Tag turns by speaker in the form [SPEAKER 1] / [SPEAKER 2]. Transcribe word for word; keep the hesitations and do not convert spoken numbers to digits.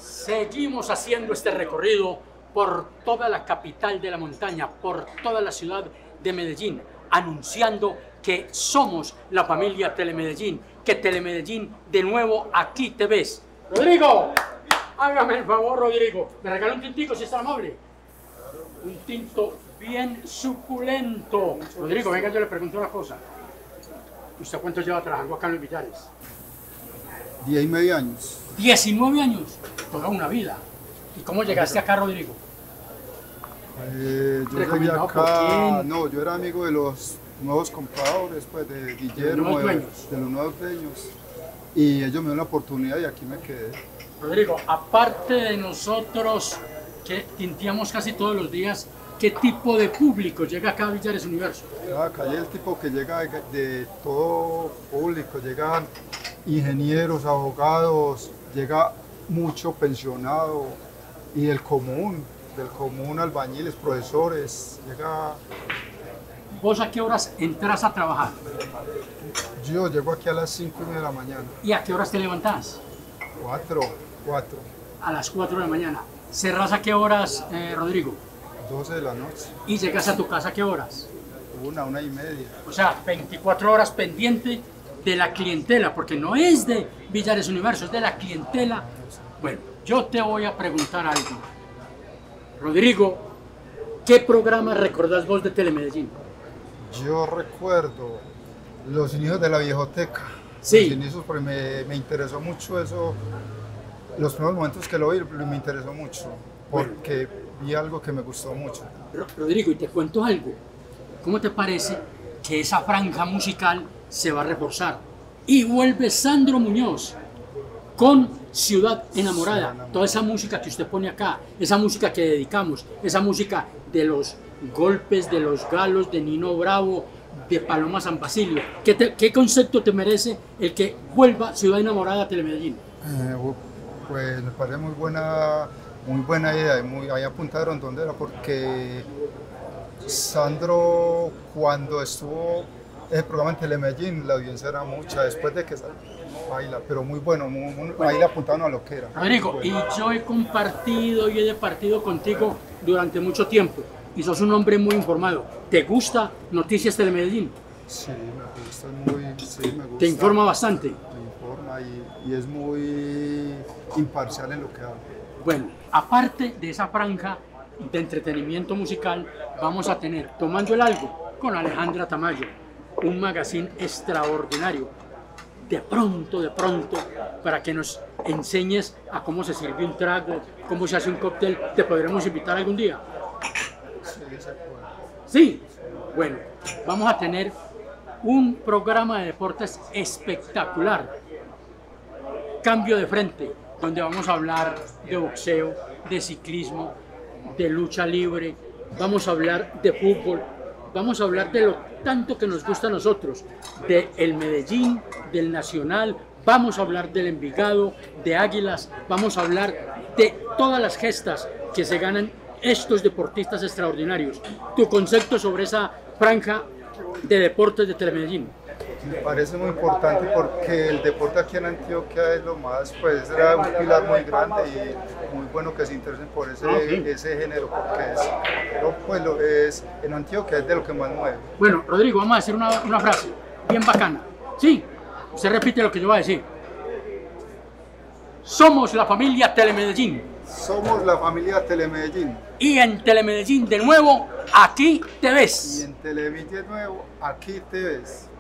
[SPEAKER 1] Seguimos haciendo este recorrido por toda la capital de la montaña, por toda la ciudad de Medellín, anunciando que somos la familia Telemedellín, que Telemedellín de nuevo aquí te ves. Rodrigo, hágame el favor, Rodrigo, me regala un tintico si es tan amable. Un tinto bien suculento. Rodrigo, venga, yo le pregunto una cosa. ¿Usted cuánto lleva trabajando acá en los billares?
[SPEAKER 2] Diez y medio años.
[SPEAKER 1] diecinueve años, toda una vida. ¿Y cómo llegaste acá, Rodrigo?
[SPEAKER 2] Eh, yo llegué acá, no, yo era amigo de los nuevos compradores, pues de Guillermo,
[SPEAKER 1] de los nuevos
[SPEAKER 2] de,
[SPEAKER 1] dueños.
[SPEAKER 2] de los nuevos dueños, y ellos me dieron la oportunidad y aquí me quedé.
[SPEAKER 1] Rodrigo, aparte de nosotros que tinteamos casi todos los días, ¿qué tipo de público llega acá a Billares Universo?
[SPEAKER 2] Acá hay el tipo que llega de, de todo público, llegan ingenieros, abogados, llega mucho pensionado y del común, del común, albañiles, profesores, llega...
[SPEAKER 1] ¿Vos a qué horas entras a trabajar?
[SPEAKER 2] Yo llego aquí a las cinco y media de la mañana.
[SPEAKER 1] ¿Y a qué horas te levantás?
[SPEAKER 2] Cuatro, cuatro.
[SPEAKER 1] A las cuatro de la mañana. ¿Cerrás a qué horas, eh, Rodrigo?
[SPEAKER 2] doce de la noche.
[SPEAKER 1] ¿Y llegas a tu casa a qué horas?
[SPEAKER 2] Una, una y media.
[SPEAKER 1] O sea, veinticuatro horas pendiente de la clientela, porque no es de Billares Universo, es de la clientela. Bueno, yo te voy a preguntar algo. Rodrigo, ¿qué programa recordás vos de Telemedellín?
[SPEAKER 2] Yo recuerdo Los Inicios de la Viejoteca.
[SPEAKER 1] Sí.
[SPEAKER 2] Los inicios, porque me, me interesó mucho eso. Los primeros momentos que lo vi, me interesó mucho, porque vi algo que me gustó mucho.
[SPEAKER 1] Rodrigo, y te cuento algo. ¿Cómo te parece que esa franja musical se va a reforzar? Y vuelve Sandro Muñoz con Ciudad Enamorada. Toda esa música que usted pone acá, esa música que dedicamos, esa música de los golpes, de los galos, de Nino Bravo, de Paloma San Basilio. ¿Qué, te, qué concepto te merece el que vuelva Ciudad Enamorada a Telemedellín?
[SPEAKER 2] Eh, pues me parece muy buena, muy buena idea, y muy, ahí apuntaron dónde era, porque Sandro, cuando estuvo en el programa en Telemedellín, la audiencia era mucha, después de que baila, pero muy bueno, muy, muy, bueno. Ahí le apuntaron a lo que era.
[SPEAKER 1] Rodrigo, bueno. Y yo he compartido y he departido contigo durante mucho tiempo, y sos un hombre muy informado. ¿Te gusta Noticias Telemedellín?
[SPEAKER 2] Sí, me gusta, muy, sí, me gusta.
[SPEAKER 1] ¿Te informa bastante?
[SPEAKER 2] Me informa y, y es muy imparcial en lo que habla.
[SPEAKER 1] Bueno, aparte de esa franja de entretenimiento musical, vamos a tener Tomando el Algo con Alejandra Tamayo, un magazine extraordinario. De pronto, de pronto, para que nos enseñes a cómo se sirve un trago, cómo se hace un cóctel, ¿te podremos invitar algún día?
[SPEAKER 2] Sí, se puede.
[SPEAKER 1] Sí, bueno, vamos a tener un programa de deportes espectacular, Cambio de Frente, donde vamos a hablar de boxeo, de ciclismo, de lucha libre, vamos a hablar de fútbol, vamos a hablar de lo tanto que nos gusta a nosotros, de el Medellín, del Nacional, vamos a hablar del Envigado, de Águilas, vamos a hablar de todas las gestas que se ganan estos deportistas extraordinarios. Tu concepto sobre esa franja de deportes de Telemedellín.
[SPEAKER 2] Me parece muy importante porque el deporte aquí en Antioquia es lo más, pues era un pilar muy grande y muy bueno que se interesen por ese, ah, sí. ese género, porque es, pues, lo es, en Antioquia es de lo que más mueve.
[SPEAKER 1] Bueno, Rodrigo, vamos a decir una, una frase bien bacana. Sí, usted repite lo que yo voy a decir. Somos la familia Telemedellín.
[SPEAKER 2] Somos la familia Telemedellín.
[SPEAKER 1] Y en Telemedellín de nuevo, aquí te ves.
[SPEAKER 2] Y en Telemedellín de nuevo, aquí te ves.